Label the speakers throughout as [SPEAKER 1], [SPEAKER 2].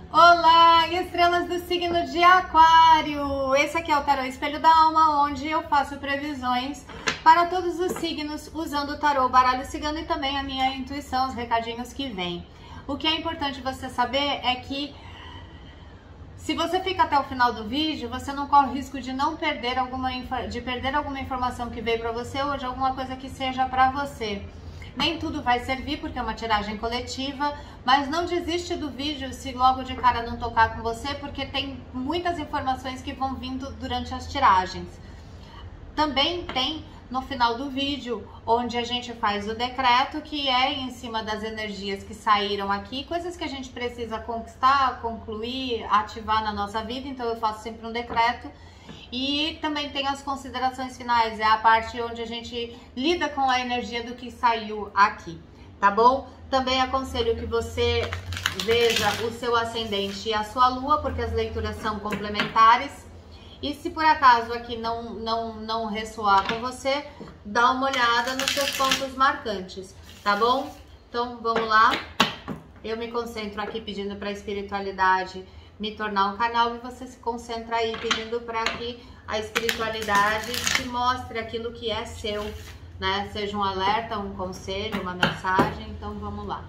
[SPEAKER 1] Olá, estrelas do signo de Aquário! Esse aqui é o Tarô Espelho da Alma, onde eu faço previsões para todos os signos usando o tarô, baralho cigano e também a minha intuição, os recadinhos que vêm. O que é importante você saber é que se você fica até o final do vídeo, você não corre o risco de não perder alguma informação que veio para você ou de alguma coisa que seja para você. Nem tudo vai servir porque é uma tiragem coletiva, mas não desiste do vídeo se logo de cara não tocar com você, porque tem muitas informações que vão vindo durante as tiragens. Também tem no final do vídeo, onde a gente faz o decreto, que é em cima das energias que saíram aqui, coisas que a gente precisa conquistar, concluir, ativar na nossa vida, então eu faço sempre um decreto. E também tem as considerações finais, é a parte onde a gente lida com a energia do que saiu aqui, tá bom? Também aconselho que você veja o seu ascendente e a sua lua, porque as leituras são complementares. E se por acaso aqui não ressoar com você, dá uma olhada nos seus pontos marcantes, tá bom? Então vamos lá. Eu me concentro aqui pedindo para a espiritualidade me tornar um canal e você se concentra aí pedindo para que a espiritualidade te mostre aquilo que é seu, né? Seja um alerta, um conselho, uma mensagem. Então vamos lá.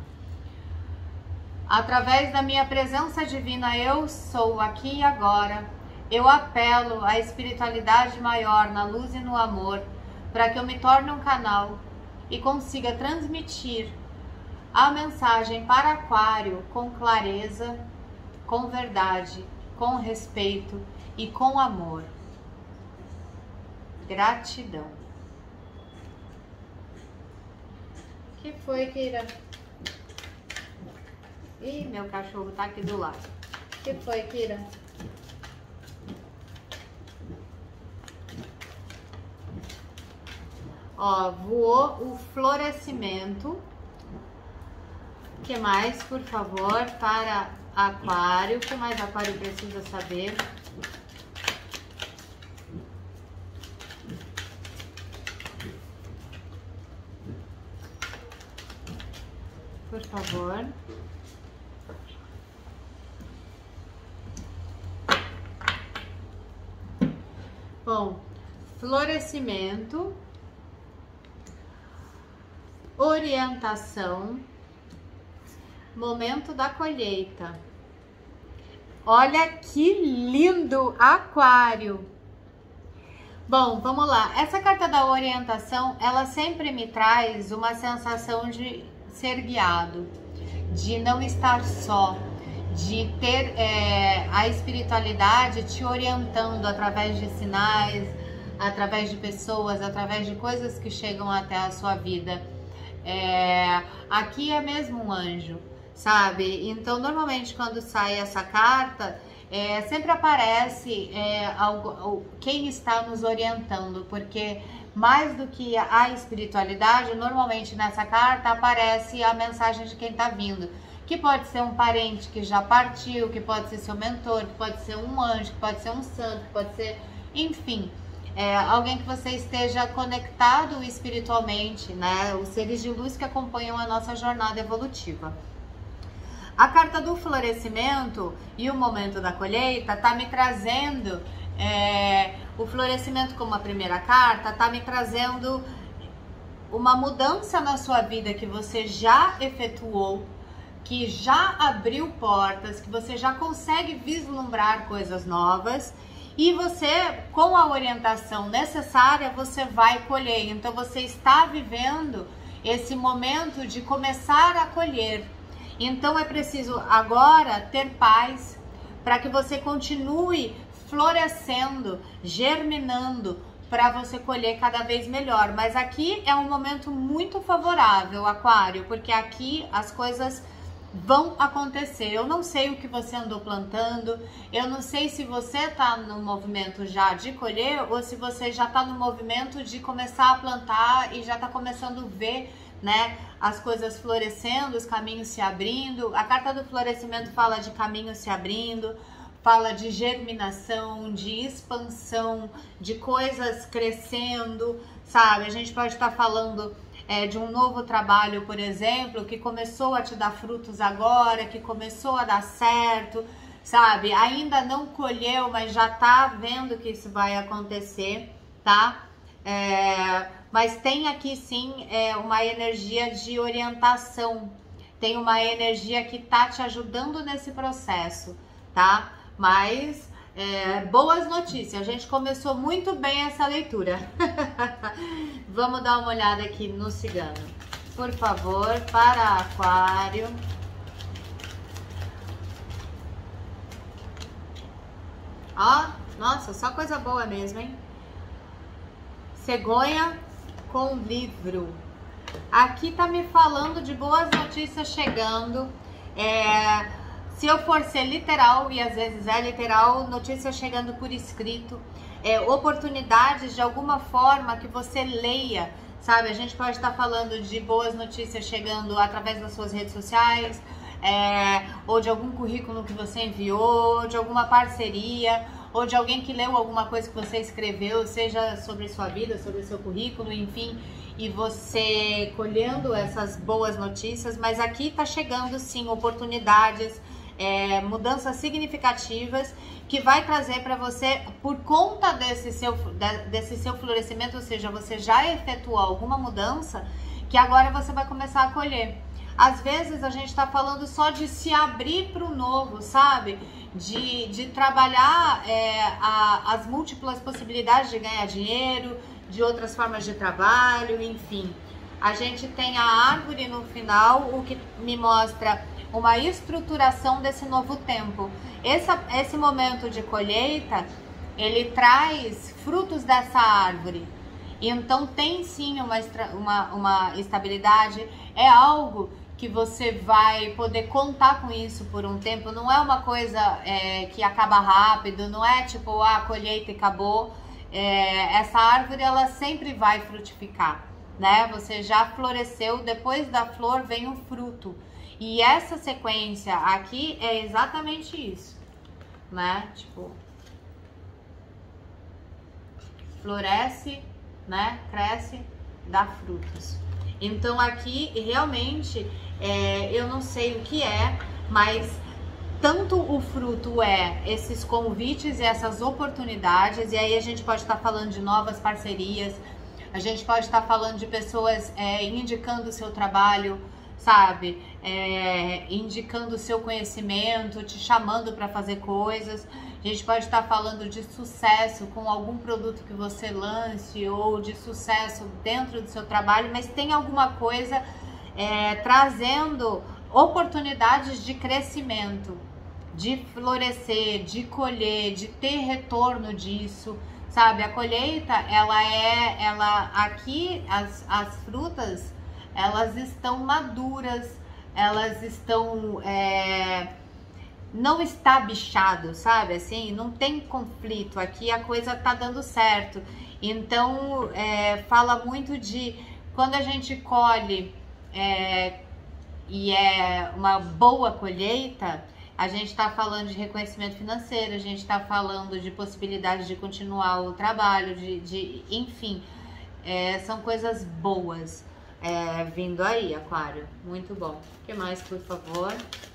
[SPEAKER 1] Através da minha presença divina, eu sou aqui e agora. Eu apelo à espiritualidade maior, na luz e no amor, para que eu me torne um canal e consiga transmitir a mensagem para Aquário com clareza, com verdade, com respeito e com amor. Gratidão. O que foi, Kira? Ih, meu cachorro tá aqui do lado. O que foi, Kira? Ó, voou o florescimento. O que mais, por favor, para Aquário? O que mais Aquário precisa saber? Por favor. Bom, florescimento, orientação, momento da colheita. Olha que lindo, Aquário! Bom, vamos lá. Essa carta da orientação, ela sempre me traz uma sensação de ser guiado, de não estar só, de ter a espiritualidade te orientando através de sinais, através de pessoas, através de coisas que chegam até a sua vida. Aqui é mesmo um anjo, sabe? Então, normalmente, quando sai essa carta, sempre aparece quem está nos orientando, porque mais do que a espiritualidade, normalmente nessa carta aparece a mensagem de quem está vindo, que pode ser um parente que já partiu, que pode ser seu mentor, que pode ser um anjo, que pode ser um santo, que pode ser, enfim, alguém que você esteja conectado espiritualmente, né? Os seres de luz que acompanham a nossa jornada evolutiva. A carta do florescimento e o momento da colheita tá me trazendo, o florescimento como a primeira carta, tá me trazendo uma mudança na sua vida que você já efetuou, que já abriu portas, que você já consegue vislumbrar coisas novas e você, com a orientação necessária, você vai colher. Então você está vivendo esse momento de começar a colher. Então é preciso agora ter paz para que você continue florescendo, germinando, para você colher cada vez melhor. Mas aqui é um momento muito favorável, Aquário, porque aqui as coisas vão acontecer. Eu não sei o que você andou plantando, eu não sei se você está no movimento já de colher ou se você já está no movimento de começar a plantar e já está começando a ver, né, as coisas florescendo, os caminhos se abrindo. A carta do florescimento fala de caminhos se abrindo, fala de germinação, de expansão, de coisas crescendo, sabe? A gente pode estar falando de um novo trabalho, por exemplo, que começou a te dar frutos agora, que começou a dar certo, sabe? Ainda não colheu, mas já tá vendo que isso vai acontecer, tá? Mas tem aqui sim uma energia de orientação, tem uma energia que tá te ajudando nesse processo, tá? Mas boas notícias, a gente começou muito bem essa leitura. Vamos dar uma olhada aqui no cigano, por favor, para Aquário. Ó, nossa, só coisa boa mesmo, hein? Cegonha com livro. Aqui tá me falando de boas notícias chegando. Se eu for ser literal, e às vezes é literal, notícias chegando por escrito, oportunidades de alguma forma que você leia, sabe? A gente pode estar falando de boas notícias chegando através das suas redes sociais, ou de algum currículo que você enviou, de alguma parceria, ou de alguém que leu alguma coisa que você escreveu, seja sobre sua vida, sobre seu currículo, enfim, e você colhendo essas boas notícias. Mas aqui tá chegando sim oportunidades, mudanças significativas que vai trazer para você, por conta desse seu florescimento, ou seja, você já efetuou alguma mudança que agora você vai começar a colher. Às vezes a gente está falando só de se abrir para o novo, sabe? De trabalhar as múltiplas possibilidades de ganhar dinheiro, de outras formas de trabalho, enfim. A gente tem a árvore no final, o que me mostra uma estruturação desse novo tempo. Esse momento de colheita, ele traz frutos dessa árvore. Então tem sim uma estabilidade, é algo que você vai poder contar com isso por um tempo. Não é uma coisa que acaba rápido, não é tipo, colheita e acabou. Essa árvore, ela sempre vai frutificar, né? Você já floresceu, depois da flor vem o fruto. E essa sequência aqui é exatamente isso, né? Tipo, floresce, né? Cresce, dá frutos. Então aqui realmente eu não sei o que mas tanto o fruto esses convites e essas oportunidades, e aí a gente pode estar falando de novas parcerias, a gente pode estar falando de pessoas indicando o seu trabalho, sabe? Indicando o seu conhecimento, te chamando para fazer coisas. A gente pode estar falando de sucesso com algum produto que você lance, ou de sucesso dentro do seu trabalho, mas tem alguma coisa trazendo oportunidades de crescimento, de florescer, de colher, de ter retorno disso, sabe? A colheita, aqui as frutas, elas estão maduras, elas estão não está bichado, sabe? Assim, não tem conflito, aqui a coisa tá dando certo. Então fala muito de quando a gente colhe e uma boa colheita, a gente está falando de reconhecimento financeiro, a gente está falando de possibilidade de continuar o trabalho, enfim, são coisas boas vindo aí, Aquário. Muito bom. O que mais, por favor?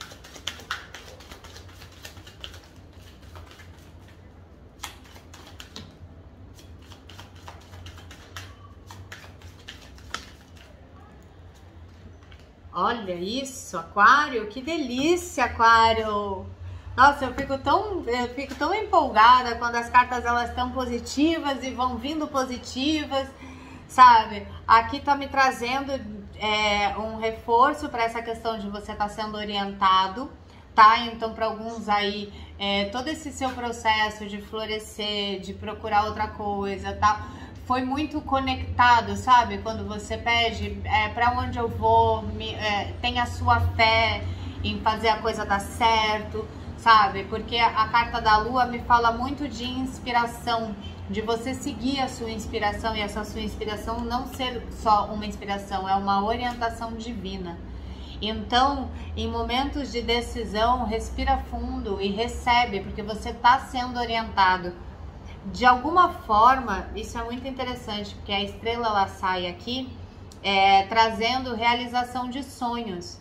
[SPEAKER 1] Olha isso, Aquário, que delícia, Aquário. Nossa, eu fico tão empolgada quando as cartas elas estão positivas e vão vindo positivas, sabe? Aqui tá me trazendo um reforço para essa questão de você estar sendo orientado, tá? Então, para alguns aí, todo esse seu processo de florescer, de procurar outra coisa, tá? Foi muito conectado, sabe? Quando você pede para onde eu vou, tem a sua fé em fazer a coisa dar certo, sabe? Porque a carta da Lua me fala muito de inspiração, de você seguir a sua inspiração, e essa sua inspiração não ser só uma inspiração, é uma orientação divina. Então, em momentos de decisão, respira fundo e recebe, porque você está sendo orientado. De alguma forma, isso é muito interessante, porque a estrela ela sai aqui trazendo realização de sonhos.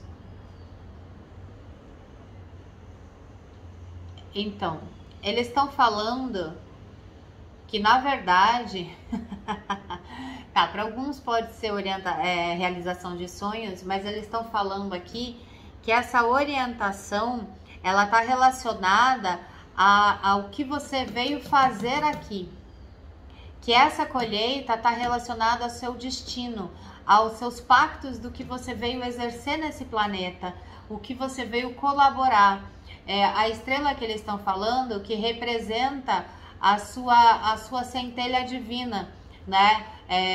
[SPEAKER 1] Então, eles estão falando que, na verdade, tá, para alguns pode ser realização de sonhos, mas eles estão falando aqui que essa orientação, ela está relacionada ao que você veio fazer aqui. Que essa colheita está relacionada ao seu destino, aos seus pactos do que você veio exercer nesse planeta, o que você veio colaborar. A estrela que eles estão falando, que representa a sua centelha divina, né?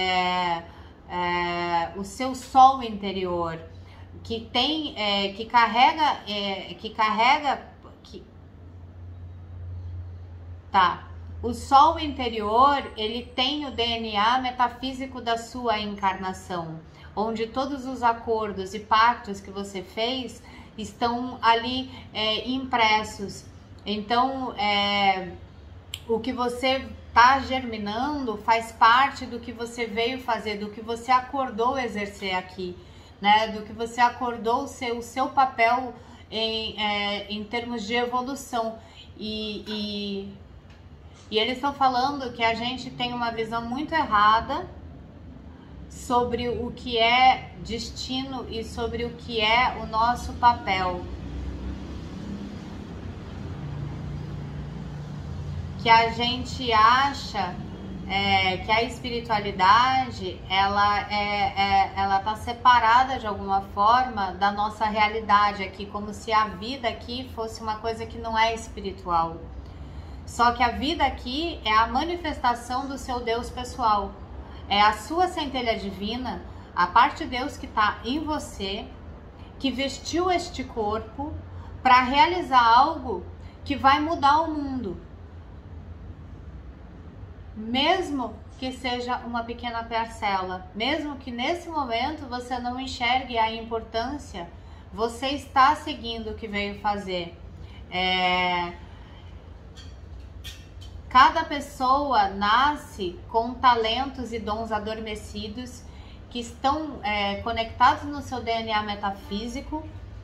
[SPEAKER 1] O seu sol interior, que carrega, tá? O sol interior, ele tem o DNA metafísico da sua encarnação, onde todos os acordos e pactos que você fez estão ali impressos. Então, o que você está germinando faz parte do que você veio fazer, do que você acordou exercer aqui, né? Do que você acordou ser o seu papel em termos de evolução. E eles estão falando que a gente tem uma visão muito errada sobre o que é destino e sobre o que é o nosso papel. Que a gente acha que a espiritualidade ela tá separada de alguma forma da nossa realidade aqui, como se a vida aqui fosse uma coisa que não é espiritual. Só que a vida aqui é a manifestação do seu Deus pessoal. É a sua centelha divina, a parte de Deus que está em você, que vestiu este corpo para realizar algo que vai mudar o mundo. Mesmo que seja uma pequena parcela, mesmo que nesse momento você não enxergue a importância, você está seguindo o que veio fazer. Cada pessoa nasce com talentos e dons adormecidos que estão conectados no seu DNA metafísico.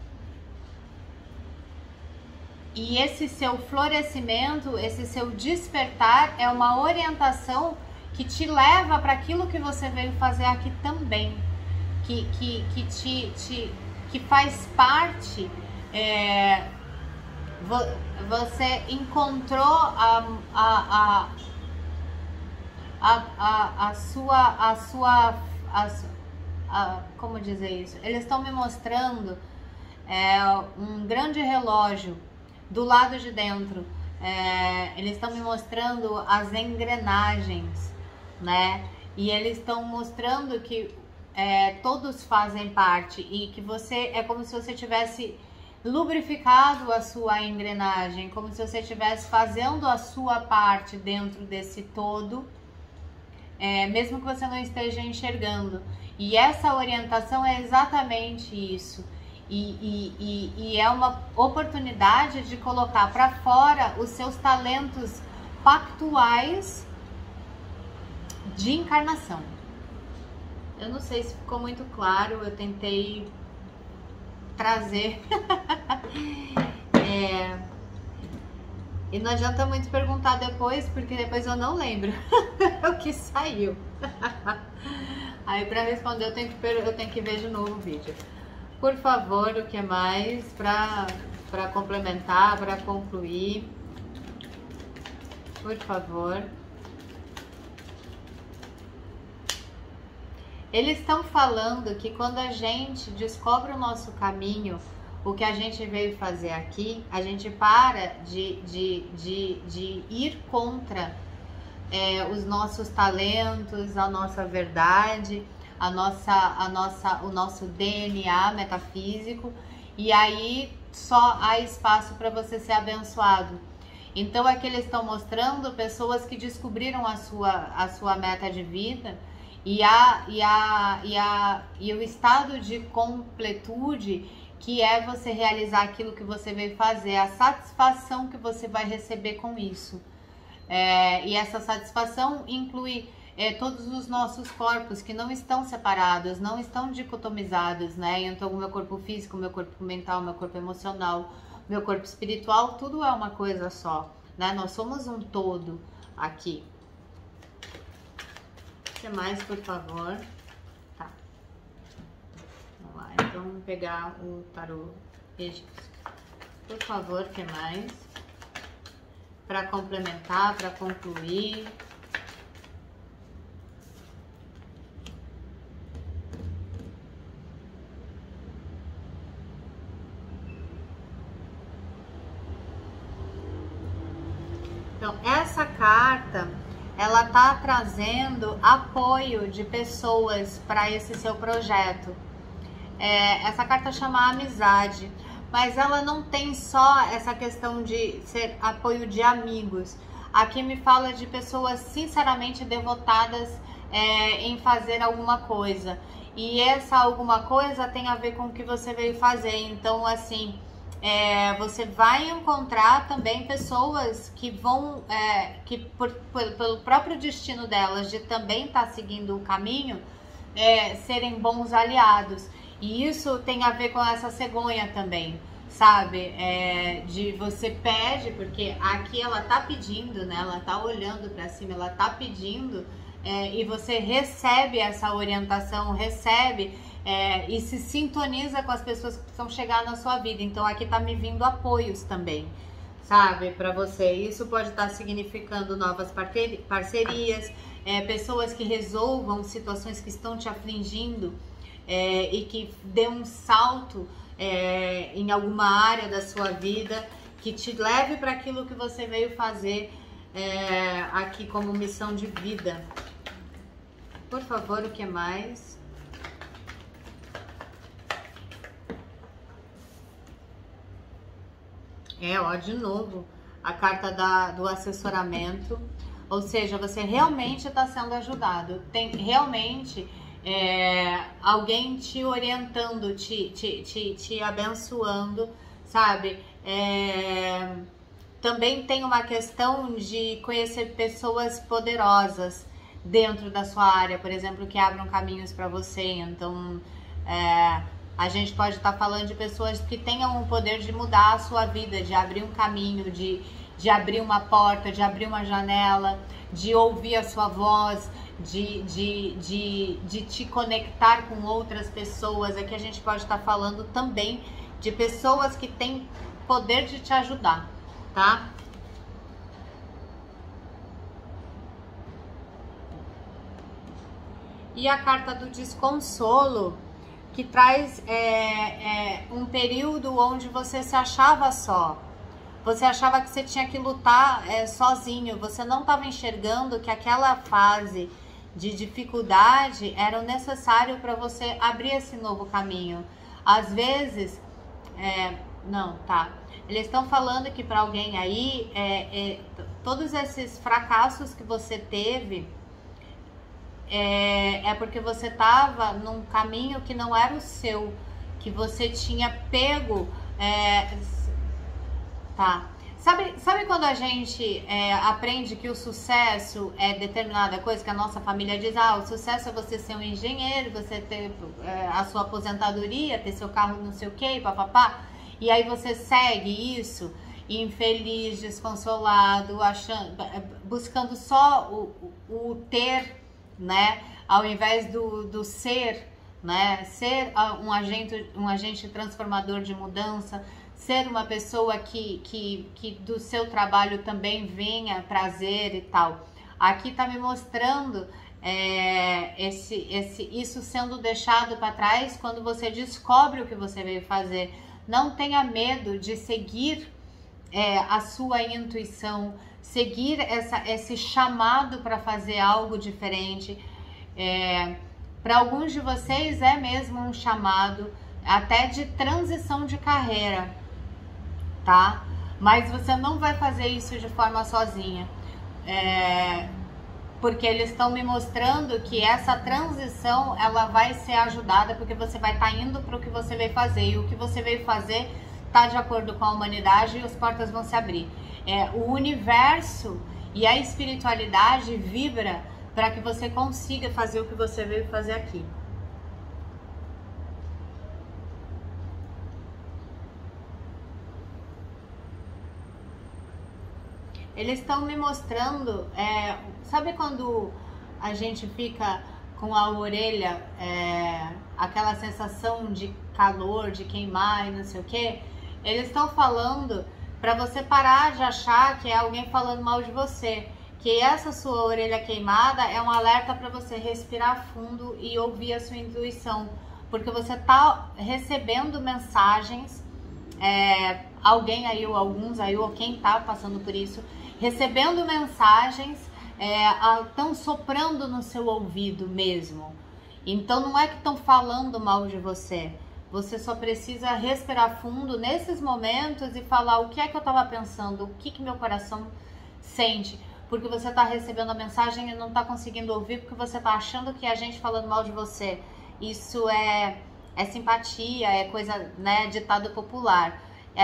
[SPEAKER 1] E esse seu florescimento, esse seu despertar é uma orientação que te leva para aquilo que você veio fazer aqui também. Que faz parte... Você encontrou como dizer isso? Eles estão me mostrando um grande relógio do lado de dentro. Eles estão me mostrando as engrenagens, né? E eles estão mostrando que todos fazem parte e que você é como se você tivesse lubrificado a sua engrenagem, como se você estivesse fazendo a sua parte dentro desse todo, mesmo que você não esteja enxergando. E essa orientação é exatamente isso. E é uma oportunidade de colocar para fora os seus talentos pactuais de encarnação. Eu não sei se ficou muito claro, eu tentei trazer e não adianta muito perguntar depois, porque depois eu não lembro o que saiu. Aí para responder eu tenho que ver de novo o vídeo. Por favor, o que mais para complementar, para concluir, por favor. Eles estão falando que quando a gente descobre o nosso caminho, o que a gente veio fazer aqui, a gente para de ir contra os nossos talentos, a nossa verdade, o nosso DNA metafísico, e aí só há espaço para você ser abençoado. Então aqui eles estão mostrando pessoas que descobriram a sua meta de vida, e o estado de completude, que é você realizar aquilo que você veio fazer, a satisfação que você vai receber com isso. E essa satisfação inclui todos os nossos corpos que não estão separados, não estão dicotomizados, né? Então, o meu corpo físico, o meu corpo mental, o meu corpo emocional, o meu corpo espiritual, tudo é uma coisa só, né? Nós somos um todo aqui. O que mais, por favor? Tá. Vamos lá, então vamos pegar o tarô egípcio. Por favor, o que mais? Para complementar, para concluir. Então, essa carta, ela tá trazendo apoio de pessoas para esse seu projeto. Essa carta chama amizade, mas ela não tem só essa questão de ser apoio de amigos. Aqui me fala de pessoas sinceramente devotadas em fazer alguma coisa. E essa alguma coisa tem a ver com o que você veio fazer. Então, assim, você vai encontrar também pessoas que vão, pelo próprio destino delas de também estar seguindo o caminho, serem bons aliados. E isso tem a ver com essa cegonha também, sabe? De você pede, porque aqui ela tá pedindo, né? Ela tá olhando para cima, ela tá pedindo, e você recebe essa orientação, recebe e se sintoniza com as pessoas que precisam chegar na sua vida. Então aqui tá me vindo apoios também, sabe? Para você. Isso pode estar significando novas parcerias, pessoas que resolvam situações que estão te afligindo, e que dê um salto em alguma área da sua vida, que te leve para aquilo que você veio fazer aqui como missão de vida. Por favor, o que mais? De novo, a carta do assessoramento, ou seja, você realmente está sendo ajudado, tem realmente alguém te orientando, te abençoando, sabe? Também tem uma questão de conhecer pessoas poderosas dentro da sua área, por exemplo, que abram caminhos para você. Então, a gente pode estar falando de pessoas que tenham o poder de mudar a sua vida, de abrir um caminho, de abrir uma porta, de abrir uma janela, de ouvir a sua voz, de te conectar com outras pessoas. Aqui a gente pode estar falando também de pessoas que têm poder de te ajudar, tá? E a carta do desconsolo, que traz um período onde você se achava só. Você achava que você tinha que lutar sozinho. Você não estava enxergando que aquela fase de dificuldade era o necessário para você abrir esse novo caminho. Às vezes, eles estão falando que para alguém aí, todos esses fracassos que você teve, porque você estava num caminho que não era o seu, que você tinha pego, Sabe quando a gente aprende que o sucesso é determinada coisa, que a nossa família diz, o sucesso é você ser um engenheiro, você ter a sua aposentadoria, ter seu carro não sei o que, papapá, e aí você segue isso, infeliz, desconsolado, buscando só o ter, né, ao invés do ser, né, ser um agente transformador de mudança, ser uma pessoa que do seu trabalho também venha prazer e tal. Aqui tá me mostrando isso sendo deixado para trás quando você descobre o que você veio fazer. Não tenha medo de seguir a sua intuição, seguir esse chamado para fazer algo diferente. Para alguns de vocês é mesmo um chamado até de transição de carreira, tá? Mas você não vai fazer isso de forma sozinha, porque eles estão me mostrando que essa transição ela vai ser ajudada, porque você vai estar indo para o que você veio fazer, e o que você veio fazer está de acordo com a humanidade, e as portas vão se abrir. O universo e a espiritualidade vibra para que você consiga fazer o que você veio fazer aqui. Eles estão me mostrando, sabe quando a gente fica com a orelha, aquela sensação de calor, de queimar e não sei o que? Eles estão falando para você parar de achar que é alguém falando mal de você, que essa sua orelha queimada é um alerta para você respirar fundo e ouvir a sua intuição, porque você tá recebendo mensagens, alguém aí ou alguns aí ou quem tá passando por isso, recebendo mensagens, estão soprando no seu ouvido mesmo. Então não é que estão falando mal de você. Você só precisa respirar fundo nesses momentos e falar o que é que eu estava pensando, o que meu coração sente. Porque você está recebendo a mensagem e não está conseguindo ouvir porque você está achando que é a gente falando mal de você. Isso é simpatia, é coisa, né, ditado popular.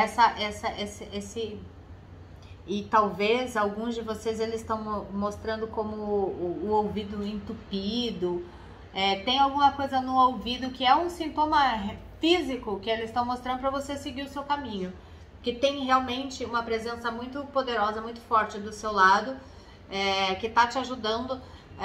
[SPEAKER 1] E talvez alguns de vocês eles estão mostrando como o ouvido entupido. Tem alguma coisa no ouvido que é um sintoma físico que eles estão mostrando para você seguir o seu caminho. Que tem realmente uma presença muito poderosa, muito forte do seu lado, que está te ajudando.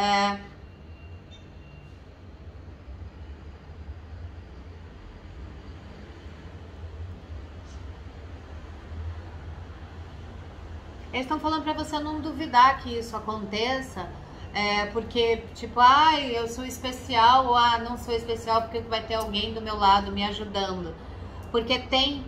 [SPEAKER 1] Eles estão falando para você não duvidar que isso aconteça, porque, tipo, eu sou especial, ou não sou especial porque vai ter alguém do meu lado me ajudando. Porque tem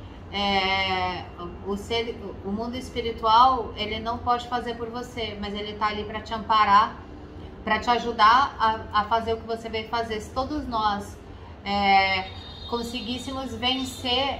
[SPEAKER 1] o mundo espiritual, ele não pode fazer por você, mas ele tá ali para te amparar, para te ajudar a fazer o que você veio fazer. Se todos nós conseguíssemos vencer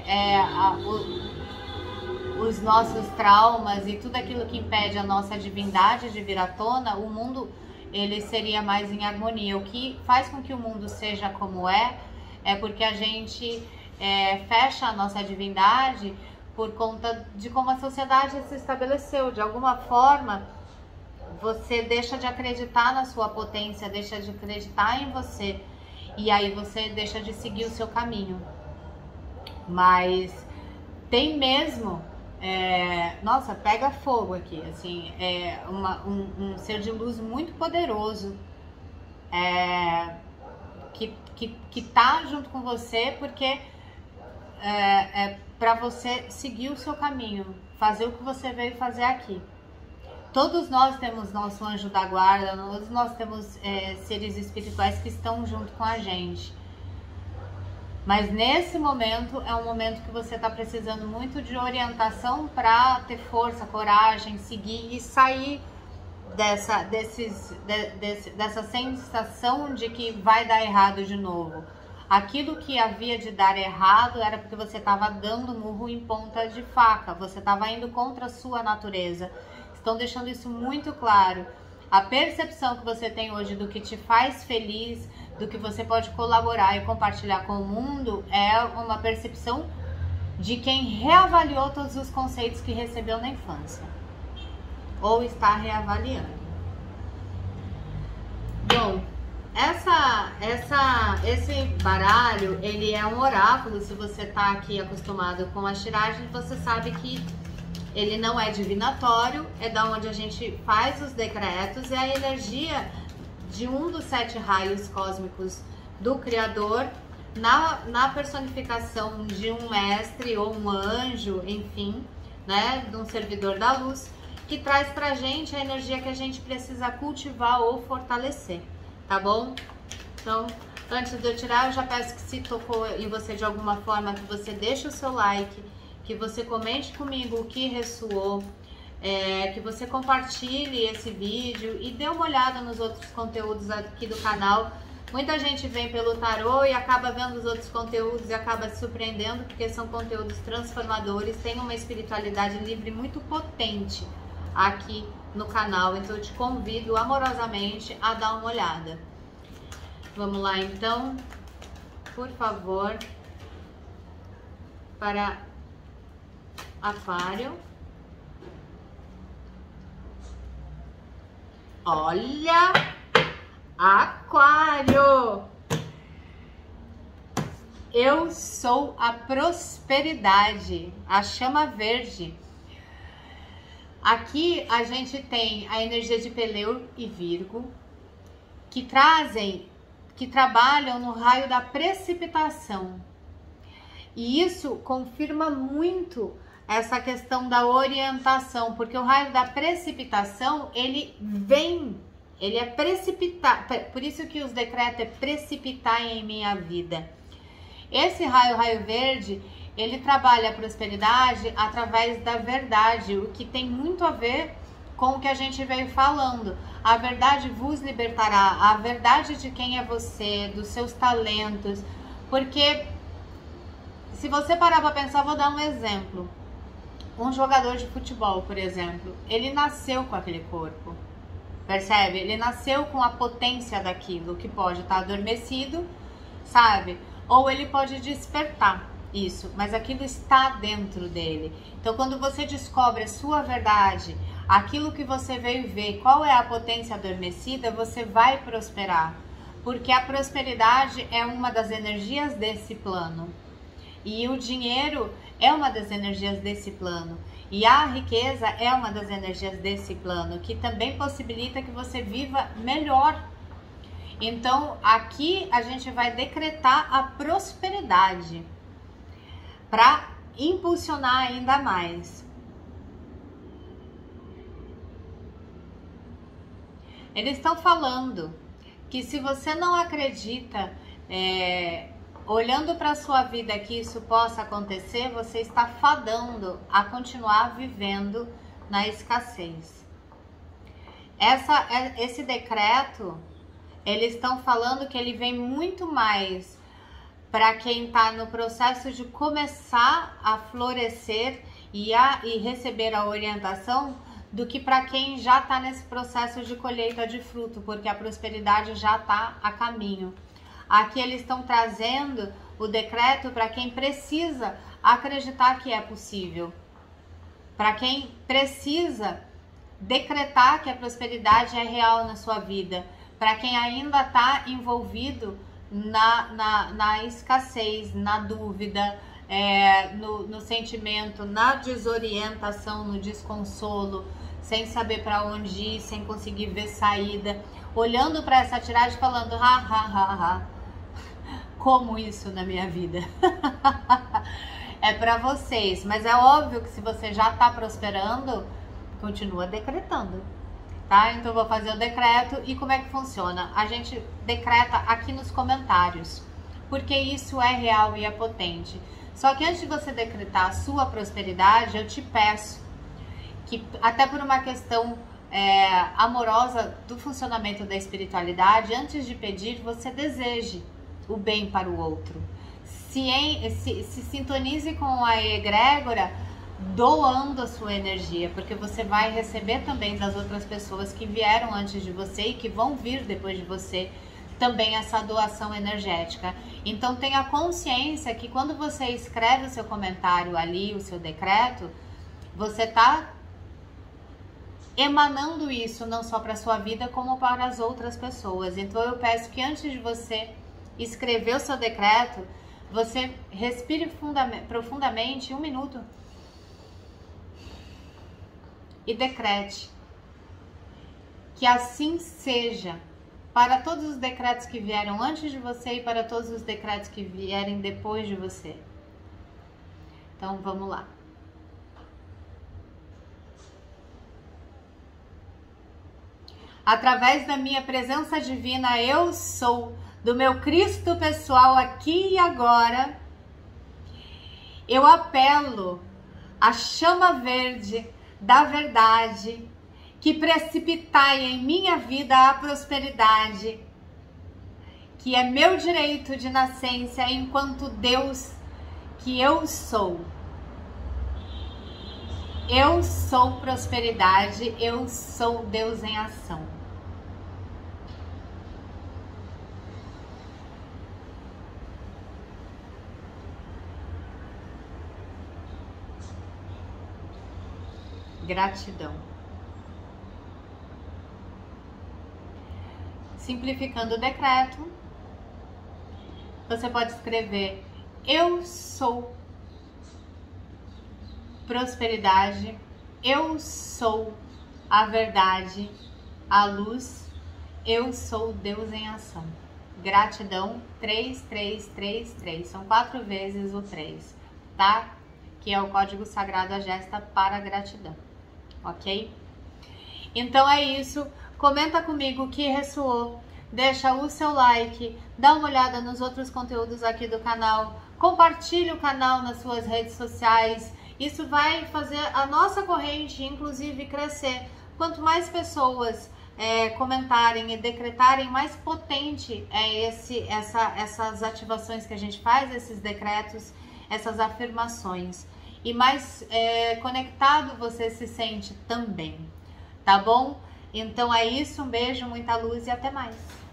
[SPEAKER 1] os nossos traumas e tudo aquilo que impede a nossa divindade de vir à tona, o mundo ele seria mais em harmonia. O que faz com que o mundo seja como é porque a gente fecha a nossa divindade por conta de como a sociedade se estabeleceu. De alguma forma, você deixa de acreditar na sua potência, deixa de acreditar em você, e aí você deixa de seguir o seu caminho. Mas tem mesmo... nossa, pega fogo aqui, assim, um ser de luz muito poderoso, que tá junto com você, porque para você seguir o seu caminho, fazer o que você veio fazer aqui. Todos nós temos nosso anjo da guarda, todos nós temos seres espirituais que estão junto com a gente. Mas nesse momento é um momento que você está precisando muito de orientação para ter força, coragem, seguir e sair dessa sensação de que vai dar errado de novo. Aquilo que havia de dar errado era porque você estava dando murro em ponta de faca, você estava indo contra a sua natureza. Estão deixando isso muito claro. A percepção que você tem hoje do que te faz feliz, do que você pode colaborar e compartilhar com o mundo, é uma percepção de quem reavaliou todos os conceitos que recebeu na infância. Ou está reavaliando. Bom, esse baralho, ele é um oráculo. Se você está aqui acostumado com as tiragens, você sabe que ele não é divinatório, é da onde a gente faz os decretos, é a energia de um dos 7 raios cósmicos do Criador, na personificação de um mestre ou um anjo, enfim, né, de um servidor da luz, que traz pra gente a energia que a gente precisa cultivar ou fortalecer, tá bom? Então, antes de eu tirar, eu já peço que, se tocou em você de alguma forma, que você deixe o seu like, que você comente comigo o que ressoou, que você compartilhe esse vídeo e dê uma olhada nos outros conteúdos aqui do canal. Muita gente vem pelo tarô e acaba vendo os outros conteúdos e acaba se surpreendendo, porque são conteúdos transformadores, tem uma espiritualidade livre muito potente aqui no canal, então eu te convido amorosamente a dar uma olhada. Vamos lá então, por favor, para Aquário. Olha, Aquário! Eu sou a prosperidade, a chama verde. Aqui a gente tem a energia de Peleu e Virgo, que trabalham no raio da precipitação. E isso confirma muito essa questão da orientação, porque o raio da precipitação, ele é precipitar, por isso que os decretos é precipitar em minha vida. Esse raio verde, ele trabalha a prosperidade através da verdade, o que tem muito a ver com o que a gente veio falando. A verdade vos libertará, a verdade de quem é você, dos seus talentos, porque se você parar para pensar, vou dar um exemplo. Um jogador de futebol, por exemplo, ele nasceu com aquele corpo, percebe? Ele nasceu com a potência daquilo, que pode estar adormecido, sabe? Ou ele pode despertar isso, mas aquilo está dentro dele. Então, quando você descobre a sua verdade, aquilo que você veio ver, qual é a potência adormecida, você vai prosperar. Porque a prosperidade é uma das energias desse plano. E o dinheiro é uma das energias desse plano. E a riqueza é uma das energias desse plano, que também possibilita que você viva melhor. Então, aqui a gente vai decretar a prosperidade para impulsionar ainda mais. Eles estão falando que se você não acredita, olhando para a sua vida que isso possa acontecer, você está fadando a continuar vivendo na escassez. Esse decreto, eles estão falando que ele vem muito mais para quem está no processo de começar a florescer e receber a orientação, do que para quem já está nesse processo de colheita de fruto, porque a prosperidade já está a caminho. Aqui eles estão trazendo o decreto para quem precisa acreditar que é possível, para quem precisa decretar que a prosperidade é real na sua vida, para quem ainda está envolvido na escassez, na dúvida, no sentimento, na desorientação, no desconsolo, sem saber para onde ir, sem conseguir ver saída, olhando para essa tiragem falando, como isso na minha vida? É para vocês, mas é óbvio que se você já está prosperando, continua decretando, tá? Então eu vou fazer o decreto. E como é que funciona? A gente decreta aqui nos comentários, porque isso é real e é potente. Só que antes de você decretar a sua prosperidade, eu te peço que, até por uma questão amorosa do funcionamento da espiritualidade, antes de pedir, você deseje o bem para o outro. Se sintonize com a egrégora, doando a sua energia, porque você vai receber também das outras pessoas que vieram antes de você e que vão vir depois de você também essa doação energética. Então tenha consciência que quando você escreve o seu comentário ali, o seu decreto, você está emanando isso não só para a sua vida, como para as outras pessoas. Então eu peço que antes de você escrever o seu decreto, você respire profundamente 1 minuto e decrete que assim seja para todos os decretos que vieram antes de você e para todos os decretos que vierem depois de você. Então vamos lá. Através da minha presença divina, eu sou, do meu Cristo pessoal aqui e agora, eu apelo à chama verde da verdade que precipitai em minha vida a prosperidade, que é meu direito de nascença enquanto Deus que eu sou. Eu sou prosperidade, eu sou Deus em ação. Gratidão. Simplificando o decreto, você pode escrever: eu sou prosperidade, eu sou a verdade, a luz, eu sou Deus em ação. Gratidão 3333, são 4 vezes o 3, tá? Que é o código sagrado Agesta para gratidão, ok? Então é isso, comenta comigo o que ressoou, deixa o seu like, dá uma olhada nos outros conteúdos aqui do canal, compartilhe o canal nas suas redes sociais, isso vai fazer a nossa corrente, inclusive, crescer. Quanto mais pessoas comentarem e decretarem, mais potente é essas ativações que a gente faz, esses decretos, essas afirmações. E mais conectado você se sente também, tá bom? Então é isso, um beijo, muita luz e até mais.